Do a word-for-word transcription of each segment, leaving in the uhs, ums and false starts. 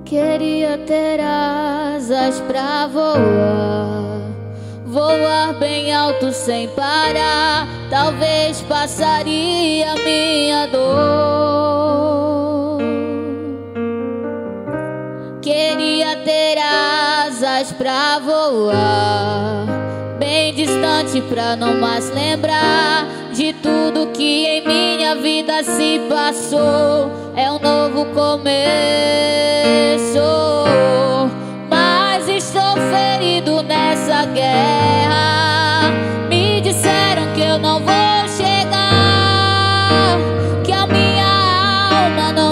Queria ter asas pra voar, voar bem alto sem parar. Talvez passaria minha dor. Queria ter asas pra voar, bem distante pra não mais lembrar de tudo que em minha vida se passou. É um novo começo, mas estou ferido nessa guerra. Me disseram que eu não vou chegar, que a minha alma não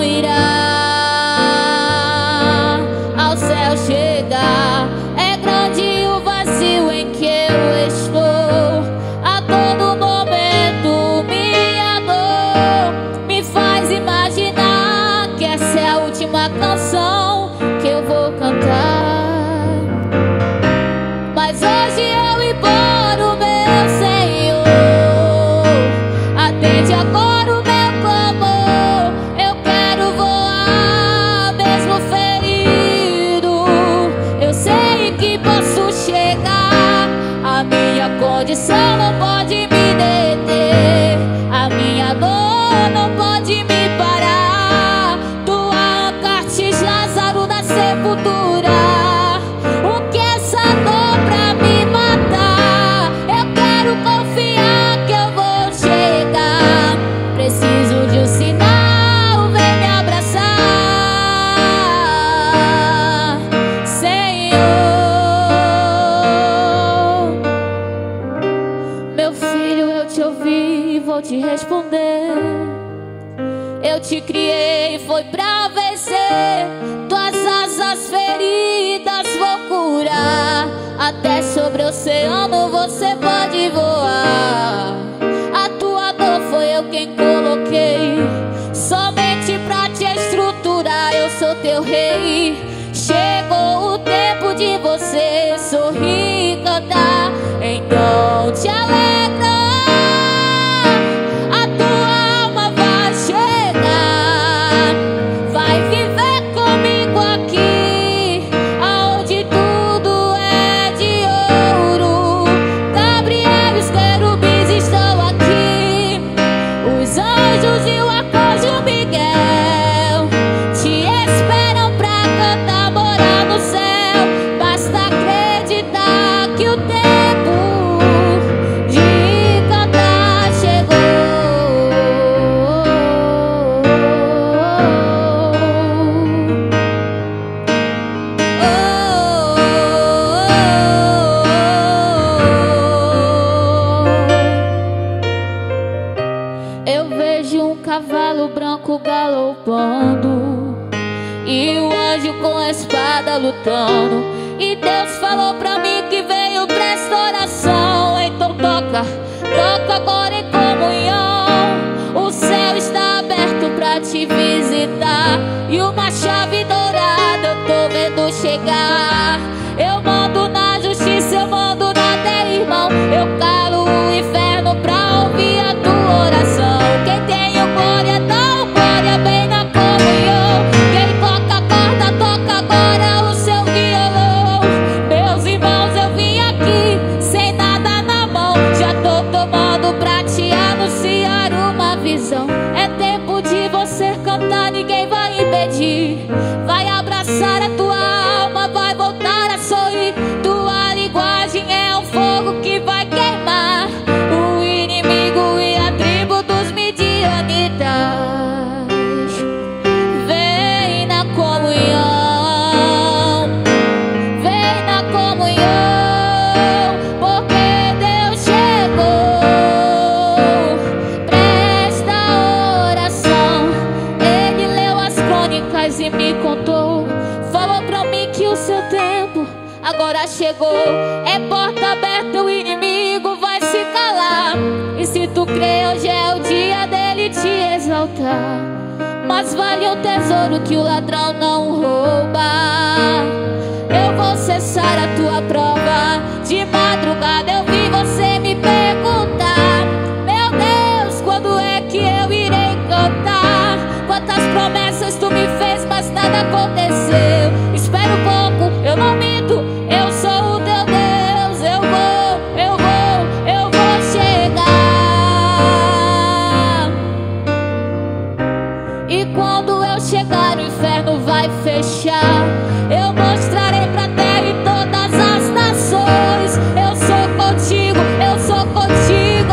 irá ao céu chegar. É grande o vazio em que eu estou. A todo momento minha dor me faz imaginar que essa é a última canção que eu vou cantar. Mas hoje eu imploro, meu Senhor, atende agora o meu clamor. Eu quero voar mesmo ferido. Eu sei que posso chegar. A minha condição não pode me deter, a minha dor não pode me parar. Tu arrancaste Lázaro da sepultura. O que é essa dor pra me matar? Eu quero confiar que eu vou chegar. Preciso de um sinal, vem me abraçar, Senhor. Meu filho, eu te ouvi e vou te responder. Eu te criei, foi pra vencer. Tuas asas feridas vou curar. Até sobre o oceano você pode voar. A tua dor foi eu quem coloquei, somente pra te estruturar. Eu sou teu rei. Chegou o tempo de você sorrir e cantar. Então te alegra, a tua alma vai chegar. Vai viver comigo aqui, aonde tudo é de ouro. Gabriel e os querubins estão aqui, os anjos e o arcanjo Miguel te esperam pra cantar, morar no céu. Basta acreditar que o tempo de cantar chegou. Eu vejo um cavalo branco galopando e o anjo com a espada lutando. E Deus falou pra mim que veio pra esta oração. Então toca, toca agora em comunhão. O céu está aberto pra te visitar, e uma chave dourada eu tô vendo chegar. Eu mando na justiça, eu mando na terra, irmão. Eu calo o inferno pra ouvir a tua oração. Quem tem o glória, dá o glória bem na comunhão. Quem toca a corda, toca agora o seu violão. Meus irmãos, eu vim aqui sem nada na mão. Já tô tomando pra te anunciar uma visão. É tempo de você cantar, ninguém vai impedir. Vai abraçar a tua alma, vai voltar a sorrir. Tua linguagem é um fogo que vai queimar o inimigo e a tribo dos midianitas. Vem na comunhão, vem na comunhão, porque Deus chegou. Presta oração. Ele leu as crônicas e me contou. Falou pra mim que o seu tempo agora chegou. É porta aberta, o inimigo vai se calar. E se tu crê, hoje é o dia dele te exaltar. Mas vale um tesouro que o ladrão não rouba. Eu vou cessar a tua prova. De madrugada eu vi você me perguntar: meu Deus, quando é que eu irei cantar? Quantas promessas tu me fez, mas nada aconteceu. vai fechar. Eu mostrarei pra terra e todas as nações. Eu sou contigo, eu sou contigo.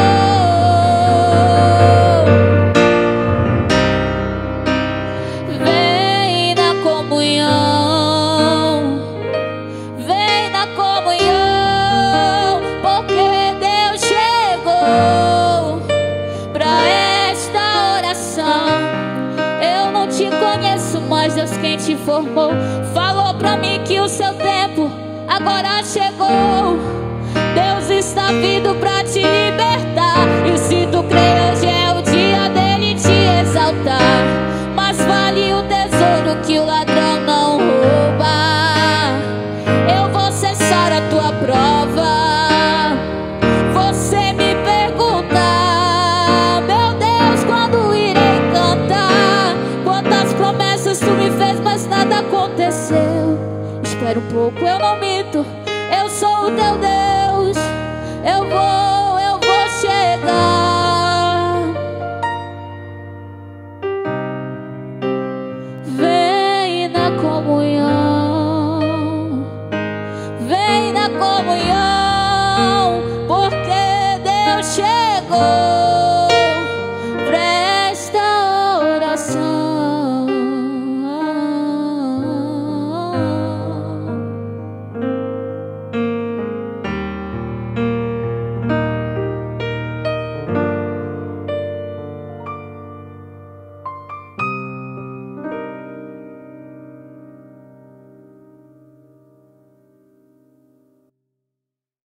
Vem na comunhão, vem na comunhão, porque Deus chegou pra esta oração. Eu não te conheço, mas Deus quem te formou falou pra mim que o seu tempo agora chegou. Deus está vindo pra te libertar, e se tu crê, hoje é o dia dele te exaltar. Mas vale o tesouro que o ladrão não rouba. Eu vou cessar a tua prova. Você me pergunta, meu Deus, quando irei cantar? Quantas promessas tu me fez, mas nada aconteceu. Espera um pouco, eu não minto, eu sou o teu Deus.